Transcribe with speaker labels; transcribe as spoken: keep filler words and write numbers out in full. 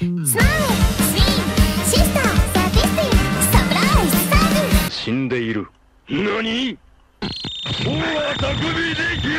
Speaker 1: スマイル、スイン、シスター、サーティスティン、サプライズ、サーブ。
Speaker 2: 死んでいる。何？大は匠でき